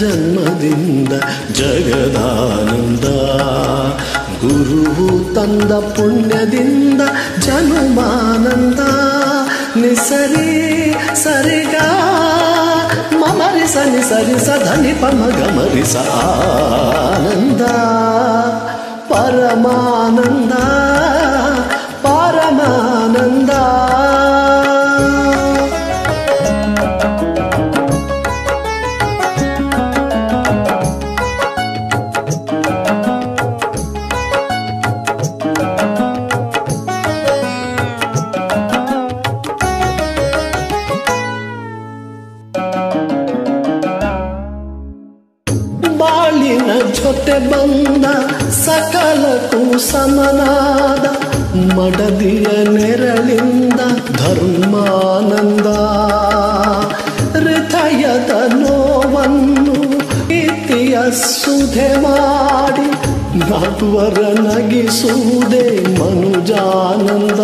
ಜನ್ಮದಿಂದ ಜಗದಾನಂದ. ಗುರುವು ತಂದ ಪುಣ್ಯದಿಂದ ಜನುಮಾನಂದ. ನಿಸರಿ ಸರಿಗ ಮಮರಿ ಸನಿ ಸರಿ ಸಧನಿ ಪಮ ಗಮರಿಸ ಆನಂದ. ಪರಮಾನಂದ ಪರಮಾನಂದ. ಬಾಳಿನ ಜೊತೆ ಬಂದ ಸಕಲಕ್ಕೂ ಸಮನಾದ ಮಡದಿಯ ನೆರಳಿಂದ ಧರ್ಮಾನಂದ. ಹೃದಯದ ನೋವನ್ನು ಪ್ರೀತಿಯ ಸುಧೆ ಮಾಡಿ ನಾಲ್ವರ ನಗಿಸುವುದೇ ಮನುಜಾನಂದ.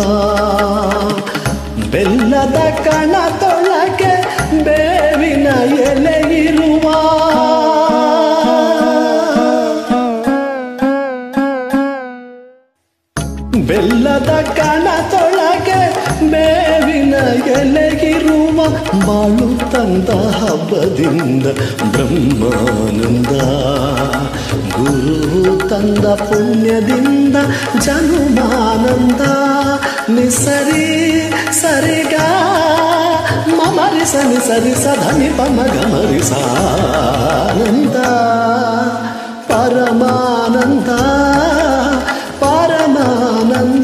ಬೆಲ್ಲದ ಕಣದೊಳಗೆ ಬೇವಿನ ಎಲೆ ಇರುವ ಬೆಲ್ಲದ ಕಣದೊಳಗೆ ಬೇವಿನ ಎಲೆಗಿರುವ ಬಾಳು ತಂದ ಹಬ್ಬದಿಂದ ಬ್ರಹ್ಮಾನಂದ. ಗುರು ತಂದ ಪುಣ್ಯದಿಂದ ಜನುಮಾನಂದ. ನಿಸರಿ ಸರಿಗ ಮಮರಿ ಸನಿ ಸರಿ ಸಧನಿ ಪಮ ಗಮರಿಸ ಆನಂದ. ಪರಮಾನಂದ ಪರಮಾನಂದ.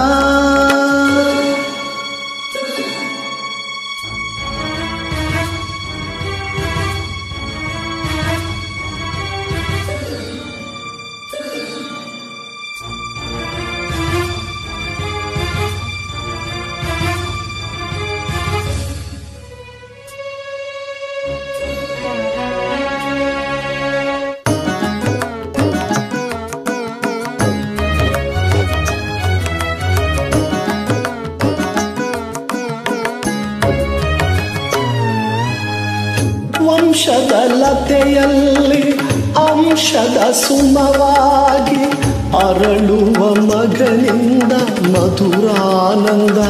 ವಂಶದ ಲತೆಯಲ್ಲಿ ಅಂಶದ ಸುಮವಾಗಿ ಅರಳುವ ಮಗನಿಂದ ಮಧುರಾನಂದ.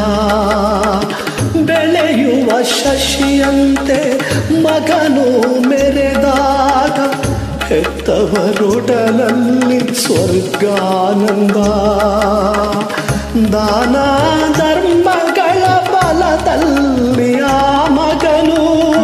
ಬೆಳೆಯುವ ಶಶಿಯಂತೆ ಮಗನು ಮೆರೆದಾಗ ಹೆತ್ತವರೊಡಲಲ್ಲಿ ಸ್ವರ್ಗಾನಂದ. ದಾನ ಧರ್ಮಗಳ ಬಲದಲ್ಲಿ ಆ ಮಗನು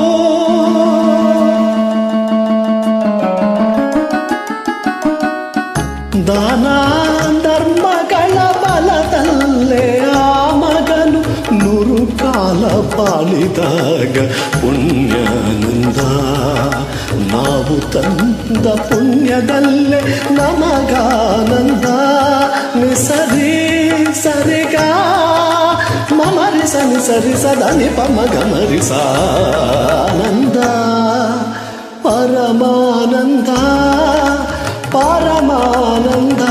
ದಾನ ಧರ್ಮಗಳ ಬಲದಲ್ಲೇ ಆ ಮಗನು 100 ಕಾಲ ಬಾಳಿದಾಗ ಪುಣ್ಯಾನಂದ. ನಾವು ತಂದ ಪುಣ್ಯದಲ್ಲೇ ನಮಗಾನಂದ. ನಿಸರಿ ಸರಿಗ ಮಮರಿ ಸನಿ ಸರಿ ಸದನಿ ಪಮ ಗಮರಿಸ ಆನಂದ. ಪರಮಾನಂದ ಪರಮಾನಂದ.